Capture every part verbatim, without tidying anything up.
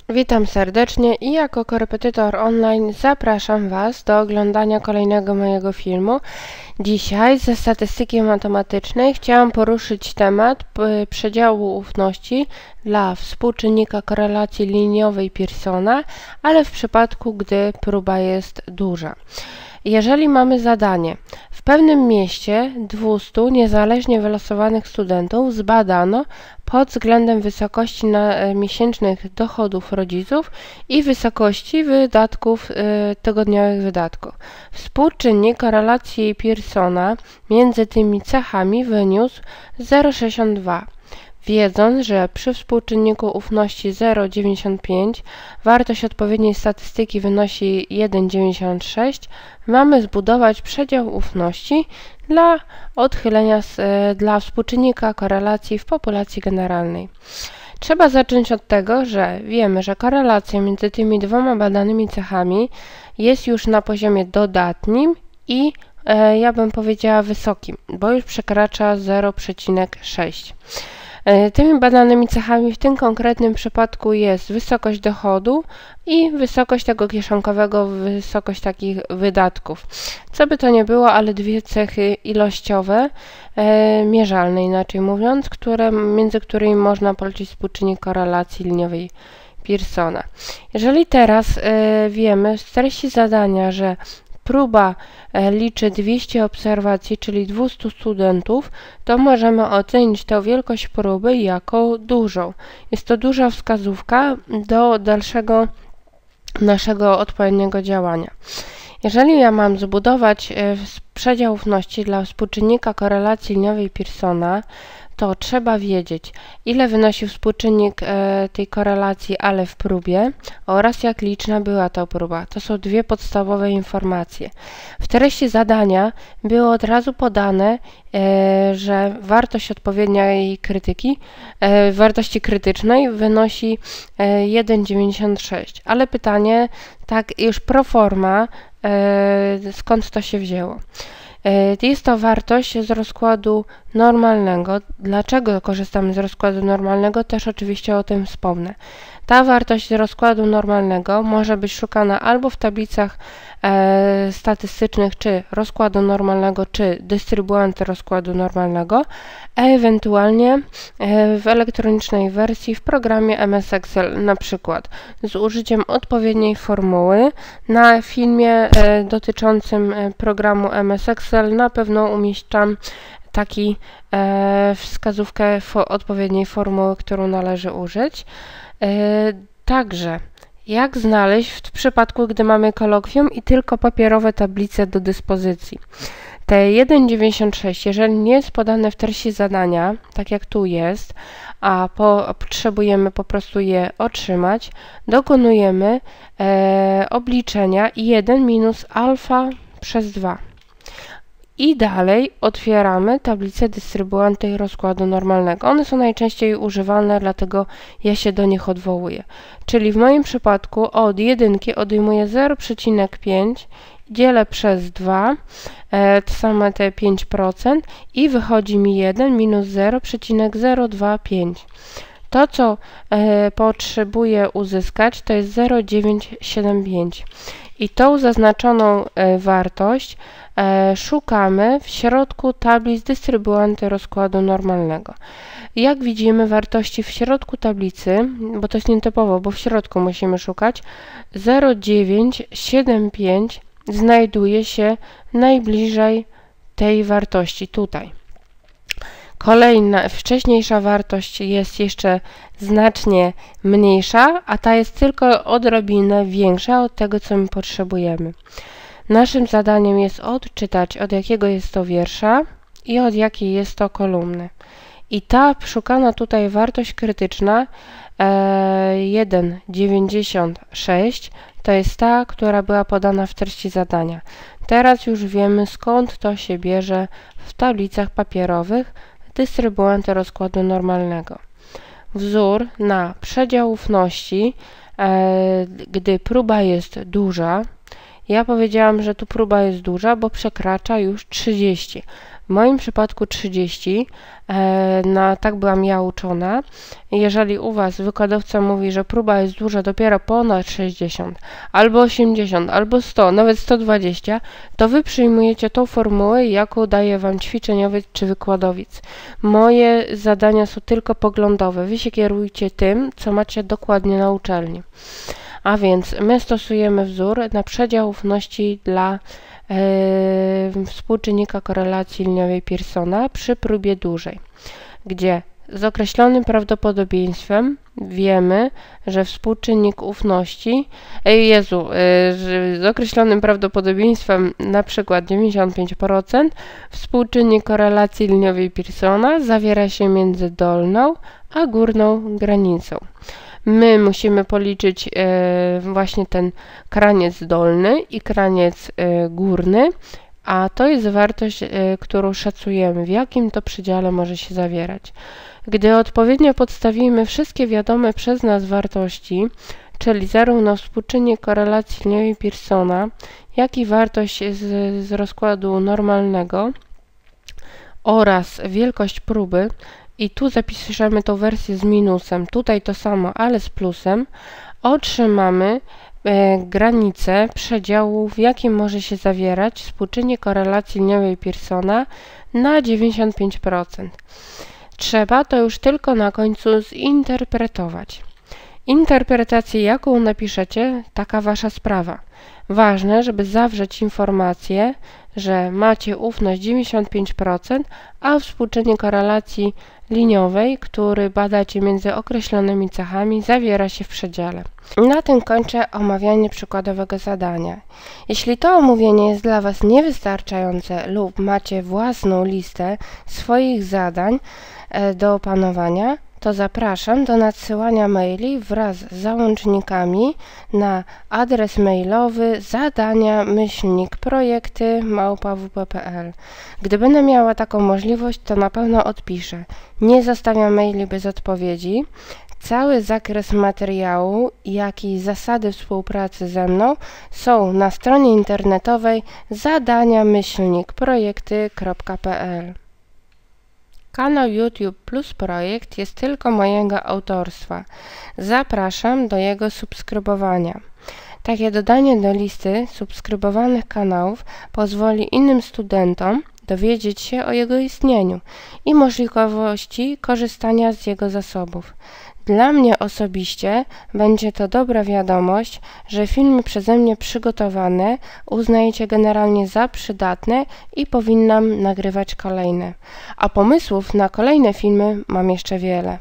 Witam serdecznie i jako korepetytor online zapraszam Was do oglądania kolejnego mojego filmu. Dzisiaj ze statystyki matematycznej chciałam poruszyć temat przedziału ufności dla współczynnika korelacji liniowej Pearsona, ale w przypadku, gdy próba jest duża. Jeżeli mamy zadanie, w pewnym mieście dwieście niezależnie wylosowanych studentów zbadano pod względem wysokości na, miesięcznych dochodów rodziców i wysokości wydatków, y, tygodniowych wydatków. Współczynnik korelacji Pearsona między tymi cechami wyniósł zero przecinek sześćdziesiąt dwa. Wiedząc, że przy współczynniku ufności zero przecinek dziewięćdziesiąt pięć wartość odpowiedniej statystyki wynosi jeden przecinek dziewięćdziesiąt sześć, mamy zbudować przedział ufności dla odchylenia z, dla współczynnika korelacji w populacji generalnej. Trzeba zacząć od tego, że wiemy, że korelacja między tymi dwoma badanymi cechami jest już na poziomie dodatnim i e, ja bym powiedziała wysokim, bo już przekracza zero przecinek sześć. Tymi badanymi cechami w tym konkretnym przypadku jest wysokość dochodu i wysokość tego kieszonkowego, wysokość takich wydatków. Co by to nie było, ale dwie cechy ilościowe, e, mierzalne inaczej mówiąc, które, między którymi można policzyć współczynnik korelacji liniowej Pearsona. Jeżeli teraz e, wiemy z treści zadania, że próba liczy dwieście obserwacji, czyli dwieście studentów, to możemy ocenić tę wielkość próby jako dużą. Jest to duża wskazówka do dalszego naszego odpowiedniego działania. Jeżeli ja mam zbudować przedział ufności dla współczynnika korelacji liniowej Pearsona, to trzeba wiedzieć, ile wynosi współczynnik e, tej korelacji, ale w próbie oraz jak liczna była ta próba. To są dwie podstawowe informacje. W treści zadania było od razu podane, e, że wartość odpowiedniej krytyki, e, wartości krytycznej wynosi e, jeden przecinek dziewięćdziesiąt sześć, ale pytanie, tak już pro forma, e, skąd to się wzięło? Jest to wartość z rozkładu normalnego. Dlaczego korzystamy z rozkładu normalnego? Też oczywiście o tym wspomnę. Ta wartość z rozkładu normalnego może być szukana albo w tablicach e, statystycznych, czy rozkładu normalnego, czy dystrybuanty rozkładu normalnego, a ewentualnie e, w elektronicznej wersji w programie M S Excel, na przykład z użyciem odpowiedniej formuły. Na filmie e, dotyczącym programu M S Excel na pewno umieszczam taki e, wskazówkę fo, odpowiedniej formuły, którą należy użyć. E, także, jak znaleźć w przypadku, gdy mamy kolokwium i tylko papierowe tablice do dyspozycji? Te jeden przecinek dziewięćdziesiąt sześć, jeżeli nie jest podane w treści zadania, tak jak tu jest, a po, potrzebujemy po prostu je otrzymać, dokonujemy e, obliczenia jeden minus alfa przez dwa. I dalej otwieramy tablicę dystrybuanty rozkładu normalnego. One są najczęściej używane, dlatego ja się do nich odwołuję. Czyli w moim przypadku od jedynki odejmuję zero przecinek pięć, dzielę przez dwa, e, to same te pięć procent i wychodzi mi jeden minus zero przecinek zero dwa pięć. To, co e, potrzebuję uzyskać, to jest zero przecinek dziewięćset siedemdziesiąt pięć. I tą zaznaczoną e, wartość e, szukamy w środku tablic dystrybuanty rozkładu normalnego. Jak widzimy, wartości w środku tablicy, bo to jest nietypowo, bo w środku musimy szukać, zero przecinek dziewięćset siedemdziesiąt pięć znajduje się najbliżej tej wartości tutaj. Kolejna, wcześniejsza wartość jest jeszcze znacznie mniejsza, a ta jest tylko odrobinę większa od tego, co my potrzebujemy. Naszym zadaniem jest odczytać, od jakiego jest to wiersza i od jakiej jest to kolumny. I ta szukana tutaj wartość krytyczna e, jeden przecinek dziewięćdziesiąt sześć to jest ta, która była podana w treści zadania. Teraz już wiemy, skąd to się bierze w tablicach papierowych dystrybuanty rozkładu normalnego. Wzór na przedział ufności, e, gdy próba jest duża, Ja powiedziałam, że tu próba jest duża, bo przekracza już trzydzieści. W moim przypadku trzydzieści, e, na, tak byłam ja uczona. Jeżeli u Was wykładowca mówi, że próba jest duża dopiero ponad sześćdziesiąt, albo osiemdziesiąt, albo sto, nawet sto dwadzieścia, to Wy przyjmujecie tą formułę, jaką daje Wam ćwiczeniowiec czy wykładowiec. Moje zadania są tylko poglądowe. Wy się kierujcie tym, co macie dokładnie na uczelni. A więc my stosujemy wzór na przedział ufności dla Yy, współczynnika korelacji liniowej Pearsona przy próbie dużej, gdzie z określonym prawdopodobieństwem wiemy, że współczynnik ufności, ej Jezu, yy, że z określonym prawdopodobieństwem na przykład dziewięćdziesiąt pięć procent współczynnik korelacji liniowej Pearsona zawiera się między dolną a górną granicą. My musimy policzyć e, właśnie ten kraniec dolny i kraniec e, górny, a to jest wartość, e, którą szacujemy, w jakim to przedziale może się zawierać. Gdy odpowiednio podstawimy wszystkie wiadome przez nas wartości, czyli zarówno współczynnik korelacji liniowej Pearsona, jak i wartość z, z rozkładu normalnego oraz wielkość próby, i tu zapiszemy tą wersję z minusem, tutaj to samo, ale z plusem, otrzymamy e, granicę przedziału, w jakim może się zawierać współczynnik korelacji liniowej Pearsona na dziewięćdziesiąt pięć procent. Trzeba to już tylko na końcu zinterpretować. Interpretację, jaką napiszecie, taka Wasza sprawa. Ważne, żeby zawrzeć informację, że macie ufność dziewięćdziesiąt pięć procent, a współczynnik korelacji liniowej, który badacie między określonymi cechami, zawiera się w przedziale. Na tym kończę omawianie przykładowego zadania. Jeśli to omówienie jest dla Was niewystarczające lub macie własną listę swoich zadań do opanowania, to zapraszam do nadsyłania maili wraz z załącznikami na adres mailowy zadania myślnik projekty małpa w p kropka p l. Gdy będę miała taką możliwość, to na pewno odpiszę. Nie zostawiam maili bez odpowiedzi. Cały zakres materiału, jak i zasady współpracy ze mną są na stronie internetowej zadania myślnik projekty kropka p l. Kanał YouTube Plus Projekt jest tylko mojego autorstwa. Zapraszam do jego subskrybowania. Takie dodanie do listy subskrybowanych kanałów pozwoli innym studentom dowiedzieć się o jego istnieniu i możliwości korzystania z jego zasobów. Dla mnie osobiście będzie to dobra wiadomość, że filmy przeze mnie przygotowane uznajecie generalnie za przydatne i powinnam nagrywać kolejne. A pomysłów na kolejne filmy mam jeszcze wiele.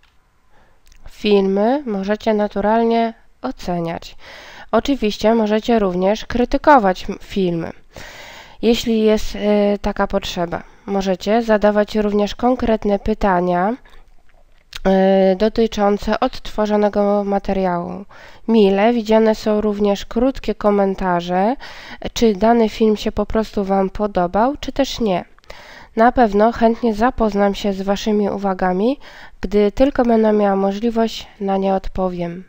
Filmy możecie naturalnie oceniać. Oczywiście możecie również krytykować filmy, jeśli jest y, taka potrzeba. Możecie zadawać również konkretne pytania dotyczące odtworzonego materiału. Mile widziane są również krótkie komentarze, czy dany film się po prostu Wam podobał, czy też nie. Na pewno chętnie zapoznam się z Waszymi uwagami, gdy tylko będę miała możliwość, na nie odpowiem.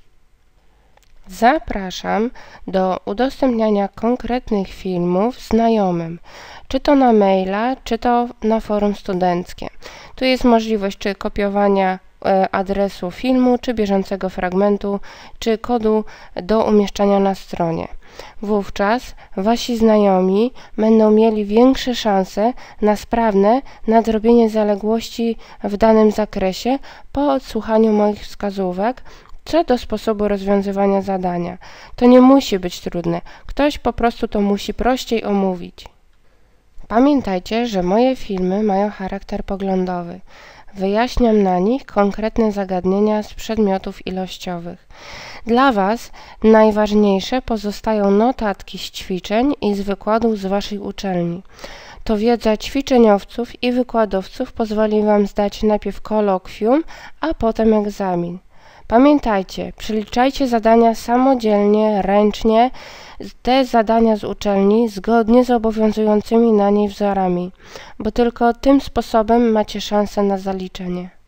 Zapraszam do udostępniania konkretnych filmów znajomym, czy to na maila, czy to na forum studenckie. Tu jest możliwość czy kopiowania e, adresu filmu, czy bieżącego fragmentu, czy kodu do umieszczania na stronie. Wówczas Wasi znajomi będą mieli większe szanse na sprawne nadrobienie zaległości w danym zakresie po odsłuchaniu moich wskazówek co do sposobu rozwiązywania zadania. To nie musi być trudne, ktoś po prostu to musi prościej omówić. Pamiętajcie, że moje filmy mają charakter poglądowy. Wyjaśniam na nich konkretne zagadnienia z przedmiotów ilościowych. Dla Was najważniejsze pozostają notatki z ćwiczeń i z wykładów z Waszej uczelni. To wiedza ćwiczeniowców i wykładowców pozwoli Wam zdać najpierw kolokwium, a potem egzamin. Pamiętajcie, przeliczajcie zadania samodzielnie, ręcznie, te zadania z uczelni zgodnie z obowiązującymi na niej wzorami, bo tylko tym sposobem macie szansę na zaliczenie.